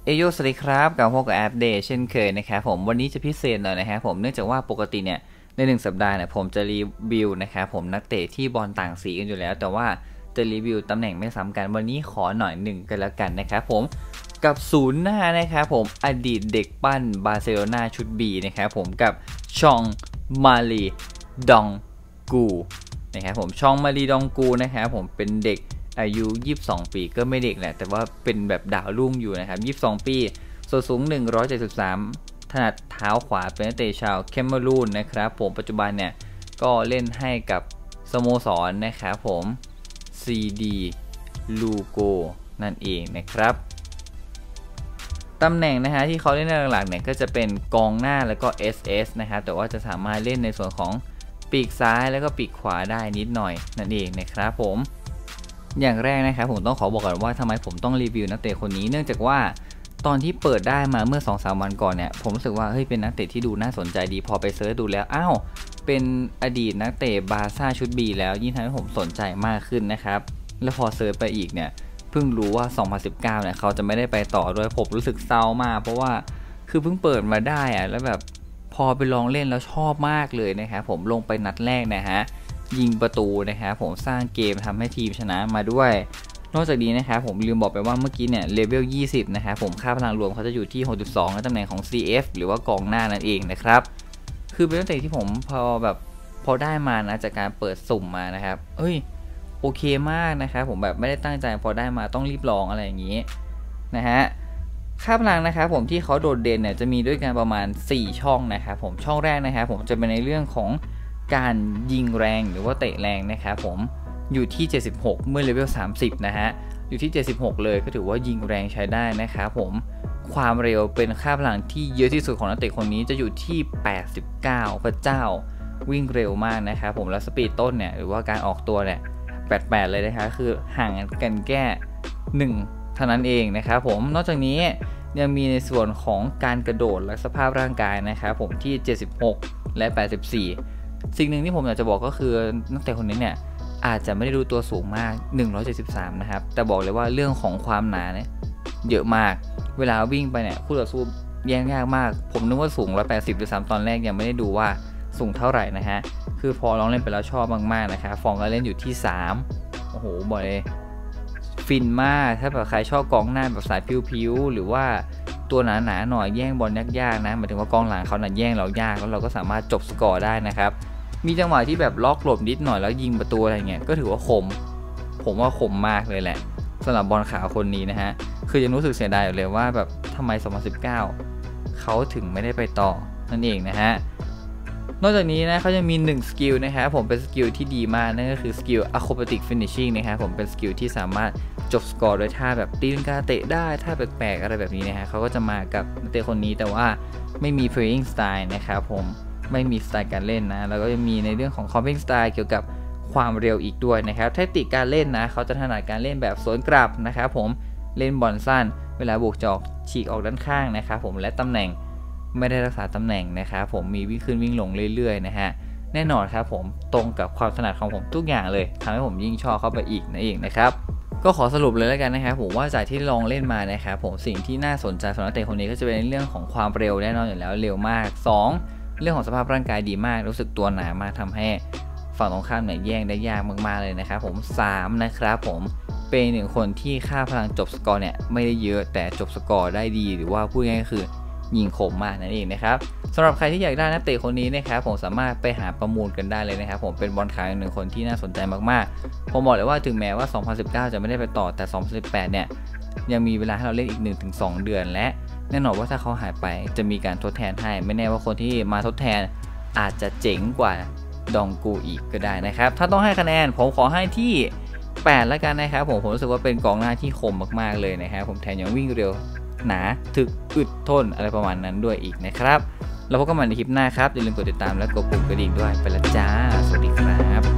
สวัสดีครับกับพวกกับแอปเดย์เช่นเคยนะครับผมวันนี้จะพิเศษหน่อยนะครับผมเนื่องจากว่าปกติเนี่ยใน1สัปดาห์เนี่ยผมจะรีวิวนะครับผมนักเตะที่บอลต่างสีกันอยู่แล้วแต่ว่าจะรีวิวตำแหน่งไม่ซ้ำกันวันนี้ขอหน่อยหนึ่งกันแล้วกันนะครับผมกับศูนย์หน้านะครับผมอดีตเด็กปั้นบาร์เซโลนาชุด B นะครับผมกับชองมาลีดองกูนะครับผมชองมาลีดองกูนะครับผมเป็นเด็กอายุ22ปีก็ไม่เด็กแหละแต่ว่าเป็นแบบดาวรุ่งอยู่นะครับ22ปีส่วนสูง173ถนัดเท้าขวาเป็นนักเตะชาวแคเมรูนนะครับผมปัจจุบันเนี่ยก็เล่นให้กับสโมสรนะครับผมCD ลูโกนั่นเองนะครับตำแหน่งนะฮะที่เขาเล่นหลักๆเนี่ยก็จะเป็นกองหน้าแล้วก็ SS นะครับแต่ว่าจะสามารถเล่นในส่วนของปีกซ้ายแล้วก็ปีกขวาได้นิดหน่อยนั่นเองนะครับผมอย่างแรกนะครับผมต้องขอบอกก่อนว่าทำไมผมต้องรีวิวนักเตะคนนี้เนื่องจากว่าตอนที่เปิดได้มาเมื่อ 2-3 วันก่อนเนี่ยผมรู้สึกว่าเฮ้ยเป็นนักเตะที่ดูน่าสนใจดีพอไปเซิร์ชดูแล้วอ้าวเป็นอดีตนักเตะบาร์ซ่าชุด B แล้วยิ่งทำให้ผมสนใจมากขึ้นนะครับแล้วพอเซิร์ชไปอีกเนี่ยเพิ่งรู้ว่า2019เนี่ยเขาจะไม่ได้ไปต่อด้วยผมรู้สึกเศร้ามากเพราะว่าคือเพิ่งเปิดมาได้อะแล้วแบบพอไปลองเล่นแล้วชอบมากเลยนะครับผมลงไปนัดแรกนะฮะยิงประตูนะครับผมสร้างเกมทำให้ทีมชนะมาด้วยนอกจากนี้นะครับผมลืมบอกไปว่าเมื่อกี้เนี่ยเลเวล20นะครับผมค่าพลังรวมเขาจะอยู่ที่ 6.2 ในตำแหน่งของ CF หรือว่ากองหน้านั่นเองนะครับคือเป็นนักเตะที่ผมพอได้มานะจากการเปิดสุ่มมานะครับโอเคมากนะครับผมแบบไม่ได้ตั้งใจพอได้มาต้องรีบลองอะไรอย่างนี้นะฮะค่าพลังนะครับผมที่เขาโดดเด่นเนี่ยจะมีด้วยกันประมาณ4ช่องนะครับผมช่องแรกนะครับผมจะเป็นในเรื่องของการยิงแรงหรือว่าเตะแรงนะครับผมอยู่ที่76เมื่อเลเวล30นะฮะอยู่ที่76เลยก็ถือว่ายิงแรงใช้ได้นะครับผมความเร็วเป็นค่าพลังที่เยอะที่สุดของนักเตะคนนี้จะอยู่ที่89พระเจ้าวิ่งเร็วมากนะครับผมแล้วสปีดต้นเนี่ยหรือว่าการออกตัวเนี่ย88เลยนะครับคือห่างกันแค่1เท่านั้นเองนะครับผมนอกจากนี้ยังมีในส่วนของการกระโดดและสภาพร่างกายนะครับผมที่76และ84สิ่งหนึ่งที่ผมอยากจะบอกก็คือนักเตะคนนี้เนี่ยอาจจะไม่ได้ดูตัวสูงมาก173นะครับแต่บอกเลยว่าเรื่องของความหนาเนี่ยเยอะมากเวลาวิ่งไปเนี่ยคู่ต่อสู้แย่งยากมากผมนึกว่าสูง180ด้วยซ้ำตอนแรกยังไม่ได้ดูว่าสูงเท่าไหร่นะฮะคือพอลองเล่นไปแล้วชอบมากๆนะครับฟองก็เล่นอยู่ที่3โอ้โหบอกเลยฟินมากถ้าแบบใครชอบกองหน้าแบบสายพิ้วๆหรือว่าตัวหนาๆหน่อยแย่งบอลยากๆนะหมายถึงว่ากองหลังเขาแย่งเรายากแล้วเราก็สามารถจบสกอร์ได้นะครับมีจังหวะที่แบบล็อกหลบนิดหน่อยแล้วยิงประตูอะไรเงี้ยก็ถือว่าคมผมว่าคมมากเลยแหละสำหรับบอลขาวคนนี้นะฮะคือยังรู้สึกเสียดายอยู่เลยว่าแบบทำไม2019เขาถึงไม่ได้ไปต่อนั่นเองนะฮะนอกจากนี้นะเขาจะมี1สกิลนะครับผมเป็นสกิลที่ดีมากนั่นก็คือสกิล Acrobatic Finishing นะครับผมเป็นสกิลที่สามารถจบสกอร์ด้วยท่าแบบตีลังกาเตะได้ท่าแปลกๆอะไรแบบนี้นะฮะเขาก็จะมากับนักเตะคนนี้แต่ว่าไม่มี Playing Style นะครับผมไม่มีสไตล์การเล่นนะแล้วก็จะมีในเรื่องของ Combat Style เกี่ยวกับความเร็วอีกด้วยนะครับแทคติกการเล่นนะเขาจะถนัดการเล่นแบบสวนกลับนะครับผมเล่นบอลสั้นเวลาบุกจอกฉีกออกด้านข้างนะครับผมและตำแหน่งไม่ได้รักษาตำแหน่งนะครับผมมีวิ่งขึ้นวิ่งลงเรื่อยๆนะฮะแน่นอนครับผมตรงกับความถนัดของผมทุกอย่างเลยทำให้ผมยิ่งชอบเข้าไปอีกนั่นเองนะครับก็ขอสรุปเลยแล้วกันนะครับผมว่าจากที่ลองเล่นมานะครับผมสิ่งที่น่าสนใจสำหรับนักเตะคนนี้ก็จะเป็นเรื่องของความเร็วแน่นอนอยู่แล้วเร็วมาก2เรื่องของสภาพร่างกายดีมากรู้สึกตัวหนามากทำให้ฝั่งตรงข้ามเนี่ยแย่งได้ยากมากๆเลยนะครับผม3นะครับผมเป็นหนึ่งคนที่ค่าพลังจบสกอร์เนี่ยไม่ได้เยอะแต่จบสกอร์ได้ดีหรือว่าพูดง่ายๆคือยิงคมมากนั่นเองนะครับสำหรับใครที่อยากได้นักเตะคนนี้นะครับผมสามารถไปหาประมูลกันได้เลยนะครับผมเป็นบอลขายหนึ่งคนที่น่าสนใจมากๆผมบอกเลยว่าถึงแม้ว่า2019จะไม่ได้ไปต่อแต่2018เนี่ยยังมีเวลาให้เราเล่นอีก 1-2 เดือนและแน่นอนว่าถ้าเขาหายไปจะมีการทดแทนให้ไม่แน่ว่าคนที่มาทดแทนอาจจะเจ๋งกว่าดองกูอีกก็ได้นะครับถ้าต้องให้คะแนนผมขอให้ที่8แล้วกันนะครับผมรู้สึกว่าเป็นกองหน้าที่คมมากๆเลยนะครับผมแถมยังวิ่งเร็วหนาถึกอึดทนอะไรประมาณนั้นด้วยอีกนะครับแล้วพบกันใหม่ในคลิปหน้าครับอย่าลืมกดติดตามและกดปุ่มกระดิ่งด้วยไปละจ้าสวัสดีครับ